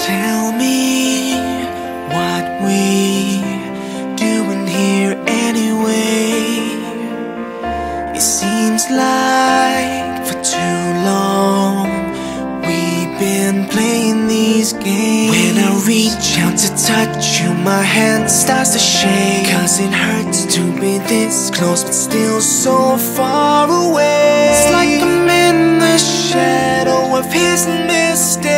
Tell me what we doing here anyway. It seems like for too long we've been playing these games. When I reach out to touch you, my hand starts to shake, 'cause it hurts to be this close but still so far away. It's like I'm in the shadow of his mistake.